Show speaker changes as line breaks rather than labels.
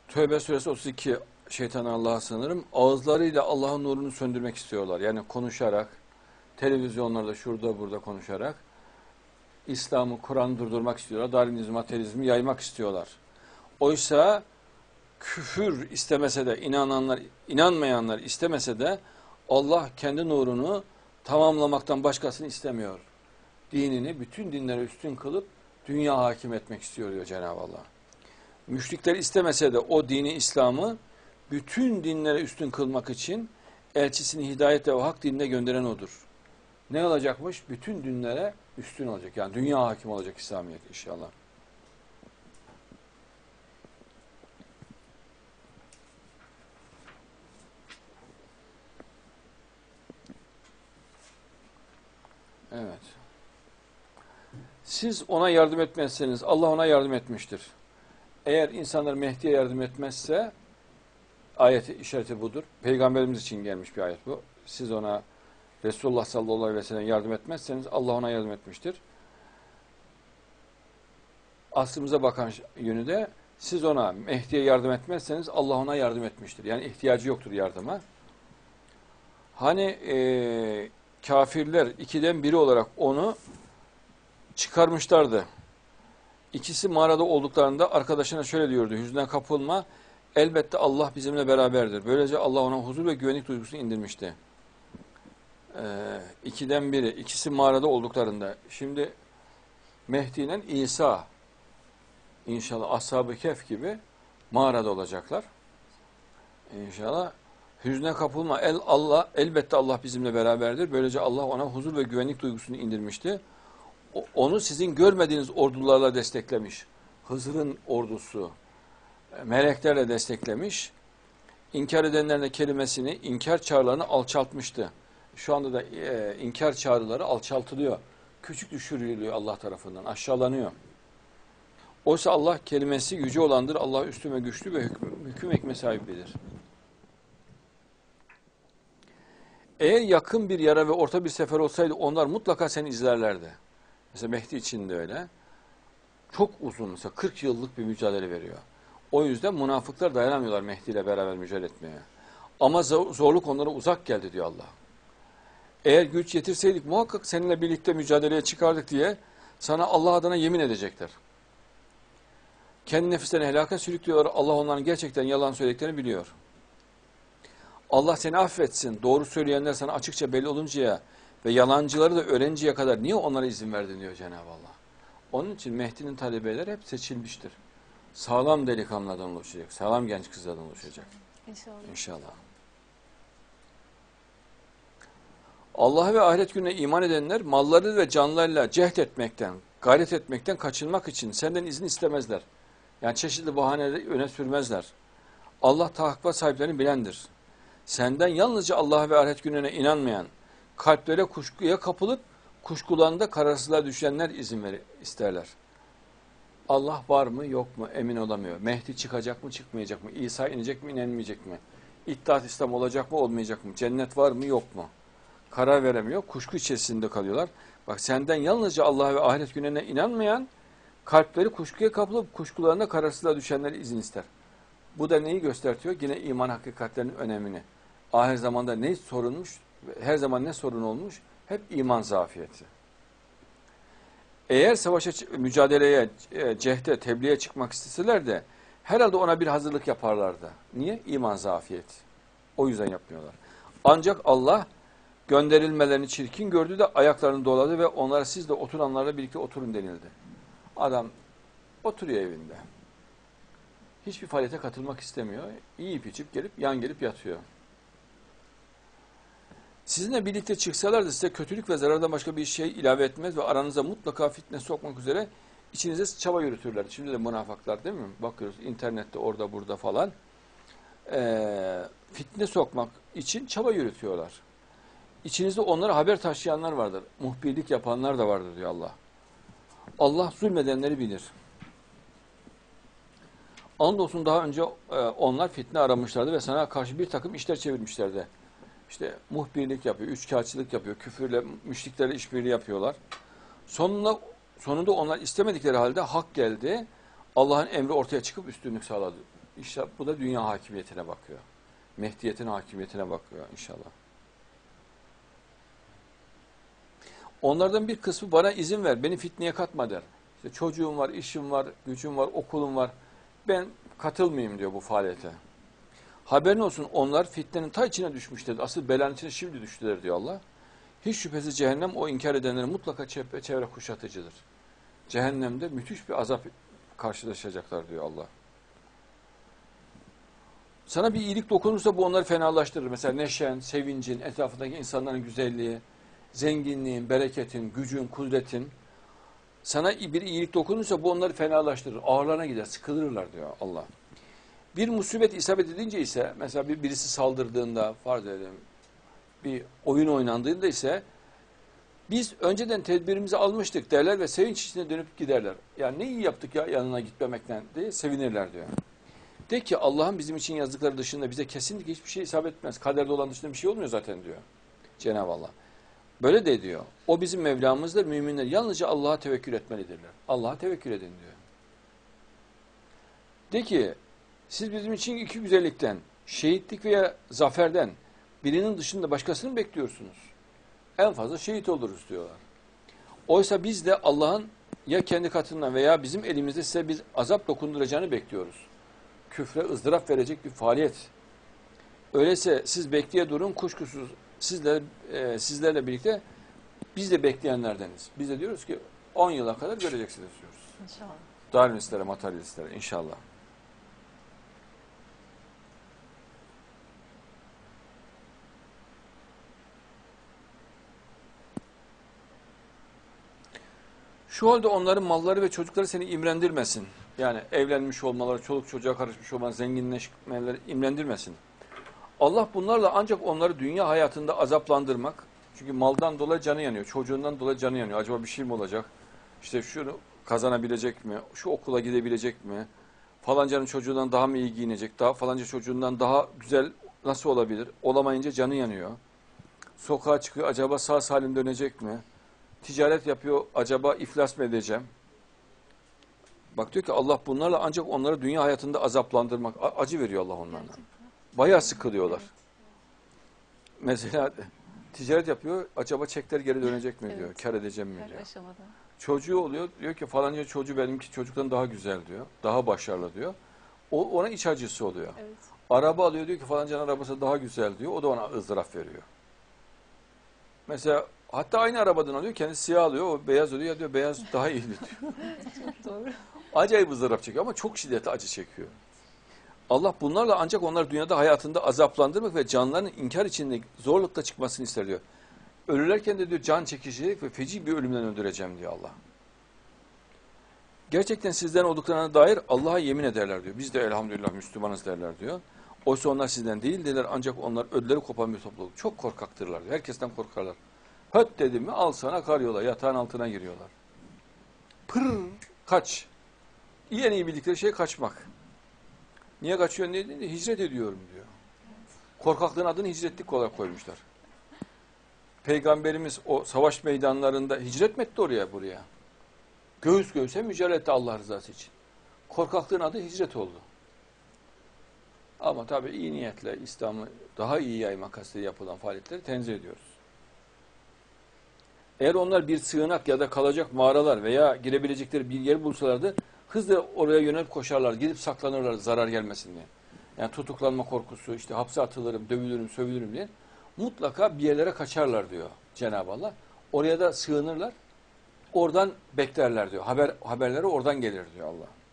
Tövbe suresi 32, şeytan Allah'a sığınırım. Ağızlarıyla Allah'ın nurunu söndürmek istiyorlar. Yani konuşarak, televizyonlarda şurada burada konuşarak İslam'ı, Kur'an'ı durdurmak istiyorlar. Darwinizmi, ateizmi yaymak istiyorlar. Oysa küfür istemese de, inanmayanlar istemese de Allah kendi nurunu tamamlamaktan başkasını istemiyor. Dinini bütün dinlere üstün kılıp dünya hakim etmek istiyor diyor Cenab-ı Allah. Müşrikler istemese de o dini İslam'ı bütün dinlere üstün kılmak için elçisini hidayetle ve hak dinine gönderen odur. Ne olacakmış? Bütün dinlere üstün olacak. Yani dünya hakim olacak İslamiyet inşallah. Evet. Siz ona yardım etmezseniz Allah ona yardım etmiştir. Eğer insanlar Mehdi'ye yardım etmezse ayeti işareti budur. Peygamberimiz için gelmiş bir ayet bu. Siz ona Resulullah sallallahu aleyhi ve sellem yardım etmezseniz Allah ona yardım etmiştir. Aslımıza bakan yönü de siz ona Mehdi'ye yardım etmezseniz Allah ona yardım etmiştir. Yani ihtiyacı yoktur yardıma. Hani kafirler ikiden biri olarak onu çıkarmışlardı. İkisi mağarada olduklarında arkadaşına şöyle diyordu: hüzne kapılma, elbette Allah bizimle beraberdir. Böylece Allah ona huzur ve güvenlik duygusunu indirmişti. İkiden biri, ikisi mağarada olduklarında. Şimdi Mehdi ile İsa inşallah Ashab-ı Kehf gibi mağarada olacaklar. İnşallah hüzne kapılma, elbette Allah bizimle beraberdir. Böylece Allah ona huzur ve güvenlik duygusunu indirmişti. Onu sizin görmediğiniz ordularla desteklemiş. Hızır'ın ordusu meleklerle desteklemiş. İnkar edenlerin de kelimesini, inkar çağrılarını alçaltmıştı. Şu anda da inkar çağrıları alçaltılıyor. Küçük düşürülüyor Allah tarafından, aşağılanıyor. Oysa Allah kelimesi yüce olandır. Allah üstün ve güçlü ve hüküm hikme sahibidir. Eğer yakın bir yara ve orta bir sefer olsaydı onlar mutlaka seni izlerlerdi. Mesela Mehdi için de öyle. Çok uzun, mesela 40 yıllık bir mücadele veriyor. O yüzden münafıklar dayanamıyorlar Mehdi ile beraber mücadele etmeye. Ama zorluk onlara uzak geldi diyor Allah. Eğer güç yetirseydik muhakkak seninle birlikte mücadeleye çıkardık diye sana Allah adına yemin edecekler. Kendi nefislerini helaka sürüklüyorlar. Allah onların gerçekten yalan söylediklerini biliyor. Allah seni affetsin. Doğru söyleyenler sana açıkça belli oluncaya ve yalancıları da öğrenciye kadar niye onlara izin verdin diyor Cenab-ı Allah. Onun için Mehdi'nin talebeleri hep seçilmiştir. Sağlam delikanlılardan oluşacak. Sağlam genç kızlardan oluşacak.
İnşallah.
İnşallah. Allah'a ve ahiret gününe iman edenler malları ve canlarıyla cehd etmekten, gayret etmekten kaçınmak için senden izin istemezler. Yani çeşitli bahaneleri öne sürmezler. Allah takva sahiplerini bilendir. Senden yalnızca Allah'a ve ahiret gününe inanmayan, kalplere kuşkuya kapılıp kuşkularında kararsızlığa düşenler izin isterler. Allah var mı yok mu emin olamıyor. Mehdi çıkacak mı çıkmayacak mı? İsa inecek mi inmeyecek mi? İttihat İslam olacak mı olmayacak mı? Cennet var mı yok mu? Karar veremiyor. Kuşku içerisinde kalıyorlar. Bak senden yalnızca Allah'a ve ahiret gününe inanmayan, kalpleri kuşkuya kapılıp kuşkularında kararsızlığa düşenler izin ister. Bu da neyi gösteriyor? Yine iman hakikatlerinin önemini. Ahir zamanda ne sorunmuş? Her zaman ne sorun olmuş? Hep iman zafiyeti. Eğer savaşa, mücadeleye, cehde, tebliğe çıkmak isteseler de herhalde ona bir hazırlık yaparlardı. Niye? İman zafiyeti. O yüzden yapmıyorlar. Ancak Allah gönderilmelerini çirkin gördü de ayaklarını doladı ve onlara siz de oturanlarla birlikte oturun denildi. Adam oturuyor evinde. Hiçbir faaliyete katılmak istemiyor. Yiyip içip yan gelip yatıyor. Sizinle birlikte çıksalar da size kötülük ve zarardan başka bir şey ilave etmez ve aranıza mutlaka fitne sokmak üzere içinize çaba yürütürler. Şimdi de münafıklar değil mi? Bakıyoruz internette orada burada falan. Fitne sokmak için çaba yürütüyorlar. İçinizde onlara haber taşıyanlar vardır. Muhbirlik yapanlar da vardır diyor Allah. Allah zulmedenleri bilir. Andolsun daha önce onlar fitne aramışlardı ve sana karşı bir takım işler çevirmişlerdi. İşte muhbirlik yapıyor, üçkağıtçılık yapıyor, küfürle, müşriklerle işbirliği yapıyorlar. Sonunda onlar istemedikleri halde hak geldi. Allah'ın emri ortaya çıkıp üstünlük sağladı. İşte bu da dünya hakimiyetine bakıyor. Mehdiyetin hakimiyetine bakıyor inşallah. Onlardan bir kısmı bana izin ver, beni fitneye katma der. İşte çocuğum var, işim var, gücüm var, okulum var. Ben katılmayayım diyor bu faaliyete. Haberin olsun onlar fitnenin ta içine düşmüşler. Asıl belanın içine şimdi düştüler diyor Allah. Hiç şüphesiz cehennem o inkar edenlerin mutlaka çevre kuşatıcıdır. Cehennemde müthiş bir azap karşılaşacaklar diyor Allah. Sana bir iyilik dokunursa bu onları fenalaştırır. Mesela neşen, sevincin, etrafındaki insanların güzelliği, zenginliğin, bereketin, gücün, kudretin. Sana bir iyilik dokunursa bu onları fenalaştırır. Ağırlarına gider, sıkılırlar diyor Allah. Bir musibet isabet edince ise, mesela birisi saldırdığında, farz edelim, bir oyun oynandığında ise biz önceden tedbirimizi almıştık derler ve sevinç içine dönüp giderler. Yani ne iyi yaptık ya yanına gitmemekten diye sevinirler diyor. De ki Allah'ın bizim için yazdıkları dışında bize kesinlikle hiçbir şey isabet etmez. Kaderde olan dışında bir şey olmuyor zaten diyor Cenab-ı Allah. Böyle de diyor. O bizim Mevlamızdır. Müminler yalnızca Allah'a tevekkül etmelidirler. Allah'a tevekkül edin diyor. De ki siz bizim için iki güzellikten, şehitlik veya zaferden birinin dışında başkasını mı bekliyorsunuz? En fazla şehit oluruz diyorlar. Oysa biz de Allah'ın ya kendi katından veya bizim elimizde size bir azap dokunduracağını bekliyoruz. Küfre ızdırap verecek bir faaliyet. Öyleyse siz bekleye durun, kuşkusuz sizlerle birlikte biz de bekleyenlerdeniz. Biz de diyoruz ki 10 yıla kadar göreceksiniz diyoruz.
İnşallah.
Darwinistlere, materyalistlere inşallah. Şu halde onların malları ve çocukları seni imrendirmesin. Yani evlenmiş olmaları, çoluk çocuğa karışmış olmaları, zenginleşmeleri imrendirmesin. Allah bunlarla ancak onları dünya hayatında azaplandırmak. Çünkü maldan dolayı canı yanıyor, çocuğundan dolayı canı yanıyor. Acaba bir şey mi olacak? İşte şunu kazanabilecek mi? Şu okula gidebilecek mi? Falancanın çocuğundan daha mı iyi giyinecek? Falanca çocuğundan daha güzel nasıl olabilir? Olamayınca canı yanıyor. Sokağa çıkıyor, acaba sağ salim dönecek mi? Ticaret yapıyor, acaba iflas mı edeceğim? Bak diyor ki Allah bunlarla ancak onları dünya hayatında azaplandırmak, acı veriyor Allah onlarla. Bayağı sıkılıyorlar. Mesela ticaret yapıyor, acaba çekler geri dönecek mi diyor, kar edeceğim mi diyor. Çocuğu oluyor, diyor ki falanca çocuğu benimki çocuktan daha güzel diyor, daha başarılı diyor. O ona iç acısı oluyor. Evet. Araba alıyor, diyor ki falancanın arabası daha güzel diyor, o da ona ızdırap veriyor. Mesela hatta aynı arabadan alıyor, kendisi siyah alıyor, o beyaz oluyor, ya diyor beyaz daha iyi diyor.
Çok doğru.
Acayip ızdırap çekiyor ama çok şiddetli acı çekiyor. Allah bunlarla ancak onlar dünyada hayatında azaplandırmak ve canlarının inkar içinde zorlukla çıkmasını ister diyor. Ölürlerken de diyor can çekişecek ve feci bir ölümden öldüreceğim diyor Allah. Gerçekten sizden olduklarına dair Allah'a yemin ederler diyor. Biz de elhamdülillah Müslümanız derler diyor. Oysa onlar sizden değil derler ancak onlar ödleri kopan bir topluluk. Çok korkaktırlar diyor. Herkesten korkarlar. Höt dedim mi al sana karyola yatağın altına giriyorlar. Pır kaç. En iyi bildikleri şey kaçmak. Niye kaçıyor diye hicret ediyorum diyor. Korkaklığın adını hicretlik olarak koymuşlar. Peygamberimiz o savaş meydanlarında hicret mi etti oraya buraya? Göğüs göğüse mücadele etti Allah rızası için. Korkaklığın adı hicret oldu. Ama tabii iyi niyetle İslam'ı daha iyi yayma kastıyla yapılan faaliyetleri tenzih ediyoruz. Eğer onlar bir sığınak ya da kalacak mağaralar veya girebilecekleri bir yer bulsalardı hızla oraya yönelip koşarlar, gidip saklanırlar zarar gelmesin diye. Yani tutuklanma korkusu, işte hapse atılırım, dövülürüm, sövülürüm diye mutlaka bir yerlere kaçarlar diyor Cenab-ı Allah. Oraya da sığınırlar, oradan beklerler diyor. Haberleri oradan gelir diyor Allah.